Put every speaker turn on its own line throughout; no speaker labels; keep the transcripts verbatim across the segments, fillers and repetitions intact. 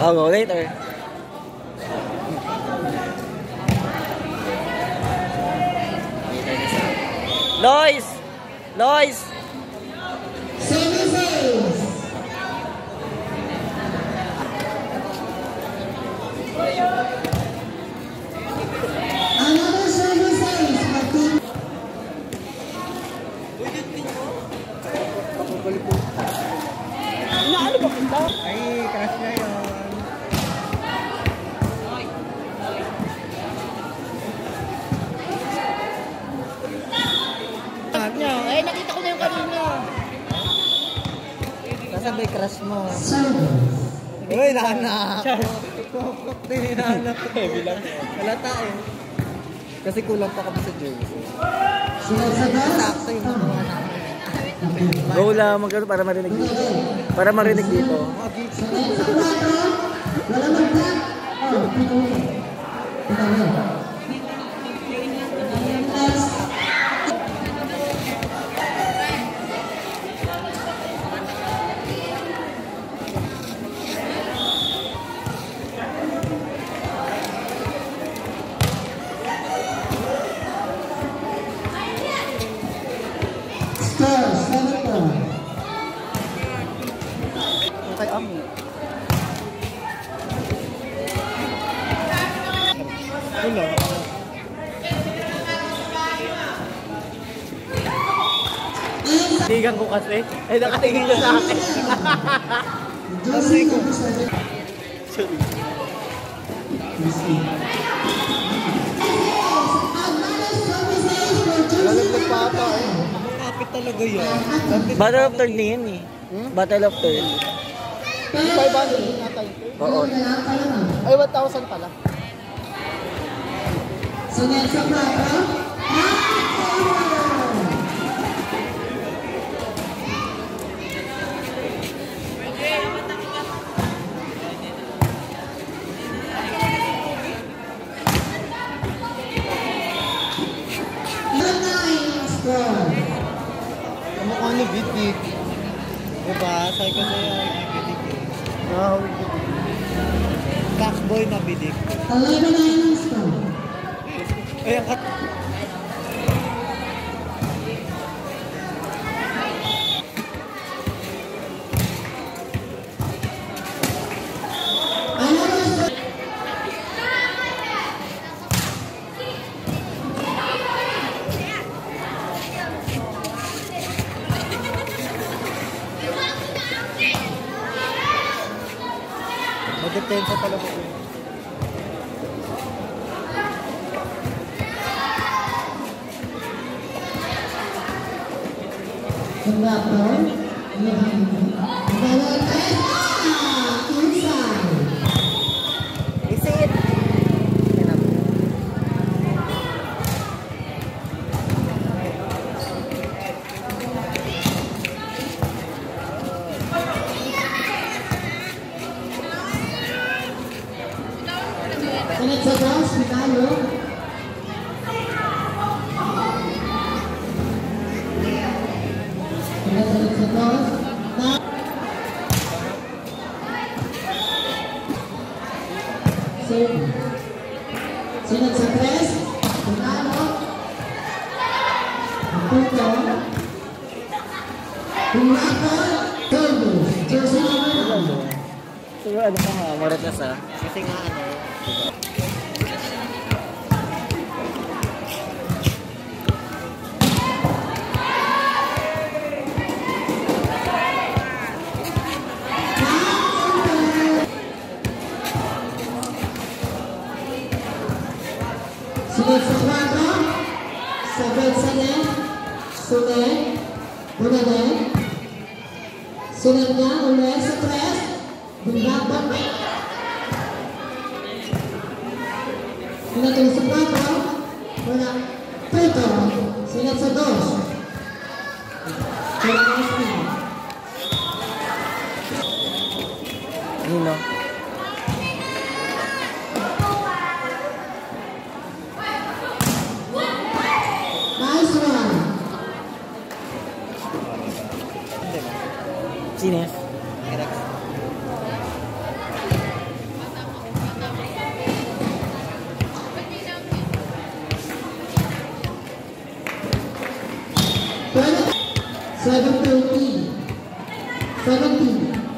I'll go later. Lois! Lois! Inaano ba kita?
Ay, crush na yun.
Eh, nakita ko na yung kanina.
Nasabay crush mo. Uy, nahanap. Kukuk din hinahanap ko. Bilang kalata eh. Kasi kulang pa kami sa jersey. Sakto yung mga anak.
Go lang, magkano para marinig dito. Para marinig dito.
Kay Ami. Wala.
Tigan ko kasi. Ay, nakatingin ka sa akin.
Sorry ko.
Sorry.
Lalaglag pa ata eh. Kapit talaga yan.
Battle of Third na yan eh.
Hmm?
Battle of Third.
five hundred nata yun.
Oo.
Ay, one thousand pala.
Sunod sa plato.
Kamukha ni Bidik. Diba? Say ko sa'yo ay Bidik. Wow, Bidik. Backboy na Bidik. Ay, ang kat... Mag-detensa pala mo.
Isit!
Sunod sa dos, Mikalo. Sunod sa dos. Sunod sa tres, Mikalo. Punto. Pinako. Todo. Jersey number.
Pero ano pa nga, Marites ah.
Kasi nga ano,
Sunod sa kwatro, sabit sa net, sunod, bunod, sunod nga ulit sa tres, bunabang, sunod sa kwatro, wala, pito, sunod sa dos, sunod sa speed.
Nino.
Nice one.
Sines.
seven thirty. seventeen.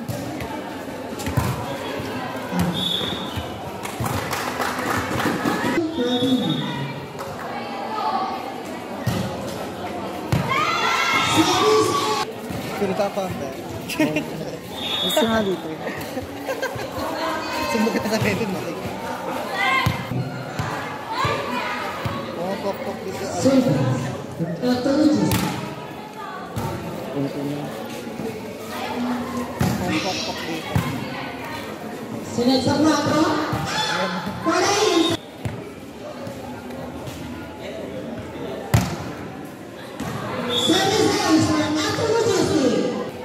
Pinita pa.
Gusto nga dito.
Sumbok kita sa Kevin, mati. Oh, pok-pok dito. Oh, pok-pok dito.
Sunod sa quatro. Foreign. Service house for Automagistic.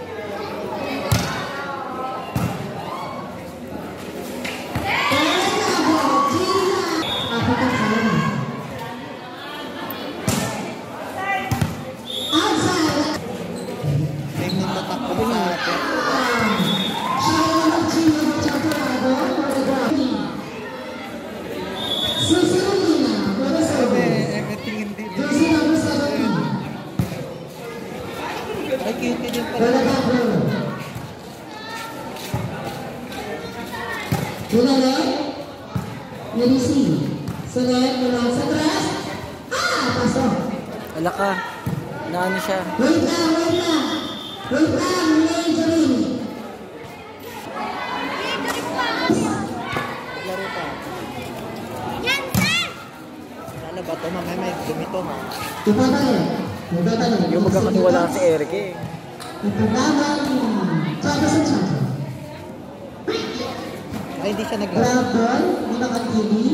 Tingnan mo takbo sa atin. Everything hindi. Ay, cute din pala.
Sunod, Melisi. Sunod, mula sa tres. Ah, pasok.
Wala ka. Naano siya.
Wait lang, wait lang. Wait lang, Benjamin.
Laro pa. Lalo ba ito? Mamaya may dumito mo.
Ipatanong. Ipatanong.
Yung magkakaniwala si Eric eh.
Ang programa ng Chaka sa Chaka.
Ay, hindi siya naglaro.
Grab ball, di nakatili.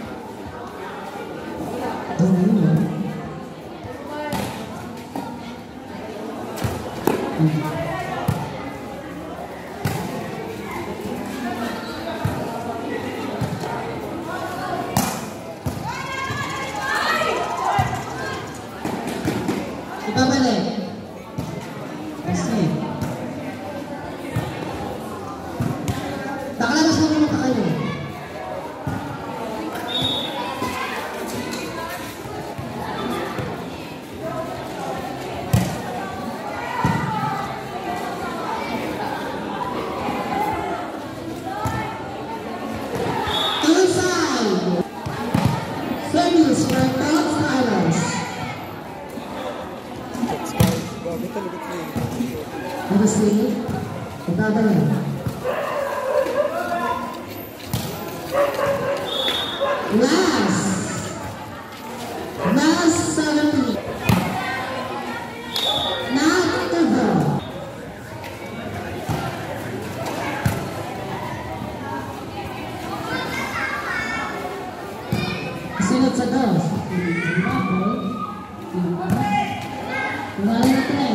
Ibabalik. Kasi. Nakalabas na naman pa kayo. Inside. Service for top stylers.
Grabe talaga ito eh.
Honestly, ibabalik. Last. Last seventy. Not to go. Sunod sa dos. Wala na tres.